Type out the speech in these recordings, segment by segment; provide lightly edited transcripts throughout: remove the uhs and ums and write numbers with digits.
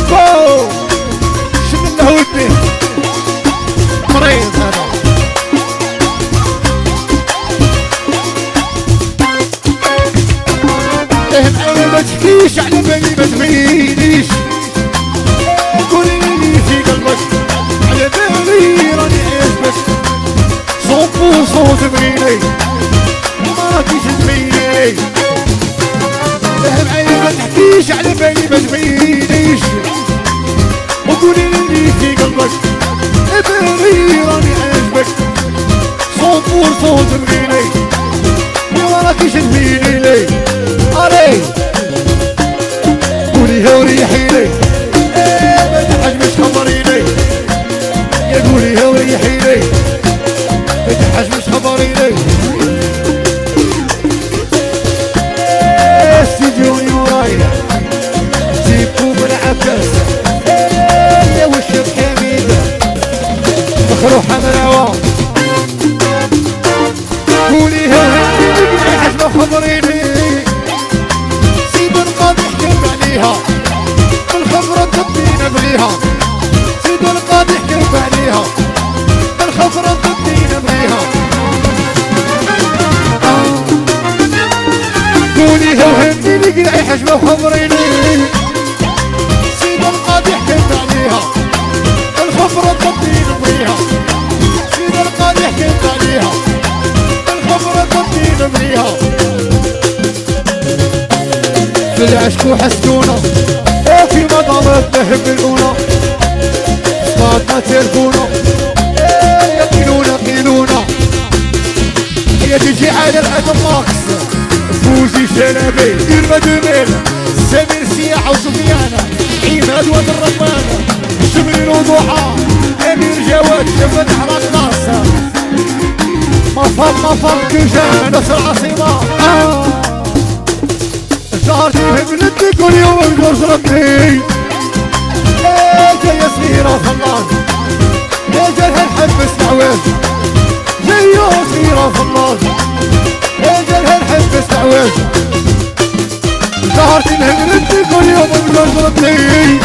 تيكو شد الله ودي مريض هذا انا ما تحكيش على بالي ما تغيريش قولي لي في قلبك على بالي راني عاجبك 100% تبغيني ما راكيش تبغيني فهم عليا ما تحكيش على بالي ما تبغينيش وقولي لي في قلبك بالي راني عاجبك 100% تبغيني ما راكيش تبغيني لي علي قوليها وريحيني ما تحجمش خبريني يا قوليها وريحيني ما تحجمش خبريني استديوني ورايا تيكو بالعباس يا وش بحميدة مخروحة مروة قوليها وريحيني ما تحجمش خبريني بالخبرة تبدينا بغيها سيد القاضي حكم عليها بالخبرة تبدينا بغيها قوليها وهمني لي قلعي حجمة وخبريني سيد القاضي حكم عليها بالخبرة تبدينا بغيها سيد القاضي حكم عليها بالخبرة تبدينا بغيها في العشق وحسدونا وفي مضامات نهب الأولى صفاتنا تربونا يقيلونا قيلونا هي تجي على الأدم ماكس فوزي شلبي يرمى دوميل سمير سياحة وسفيانة عماد واد الرمانة شمرين وضحى أمير جواد شفت على كلاسة مفر كجامة نفس العاصمة شهرتي بنتي كل يوم بجوز ربي جاية صغيرة فنان جالها نحب استعواز جاية صغيرة فنان جالها نحب استعواز شهرتي بنتي كل يوم بجوز ربي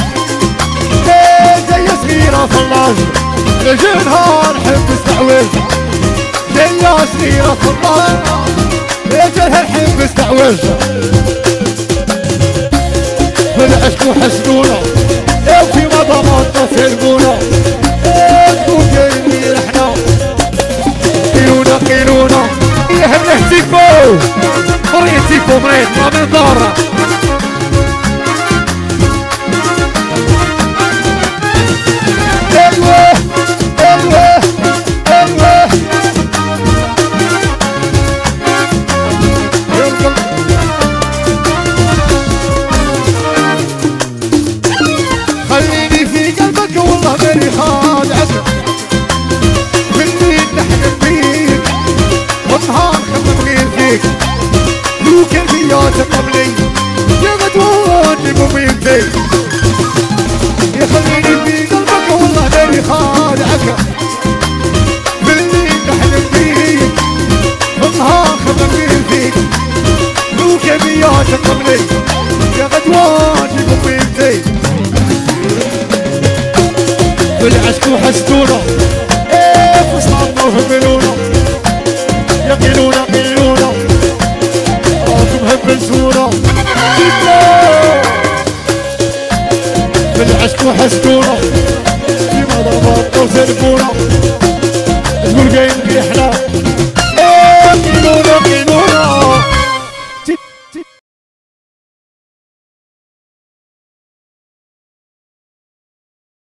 جاية صغيرة فنان جالها نحب استعواز جاية صغيرة فنان جالها نحب استعواز في العشق وحسدونا وفي مضاماتنا سلبونا تكون جايين احنا قيلونا يا هبله تيكو مريض تيكو مريض ما من ضاره خليني في قلبك والله ماني خادعك بالليل نحلم بيك والنهار خمم غير فيك لو كان فيا قبلي يا غدوان بمبيتي يا خليني في قلبك والله ماني خادعك بالليل نحلم بيك والنهار خمم غير فيك لو كان فيا قبلي يا غدوان بمبيتي بالعشق وحسدونا فصلنا وهبلونا يقيلونا قيلونا راكم هبلتونا بالعشق وحسدونا في مضاماتنا وسلبونا تقول جايين في احنا قيلونا